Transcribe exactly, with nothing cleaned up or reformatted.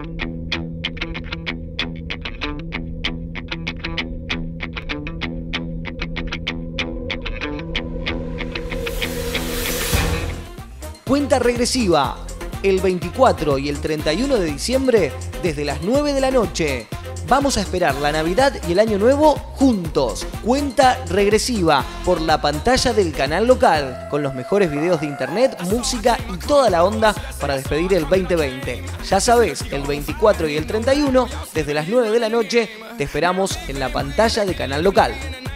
Cuenta regresiva, el veinticuatro y el treinta y uno de diciembre desde las nueve de la noche. Vamos a esperar la Navidad y el Año Nuevo juntos. Cuenta regresiva por la pantalla del canal local, con los mejores videos de internet, música y toda la onda para despedir el veinte veinte. Ya sabes, el veinticuatro y el treinta y uno, desde las nueve de la noche, te esperamos en la pantalla de canal local.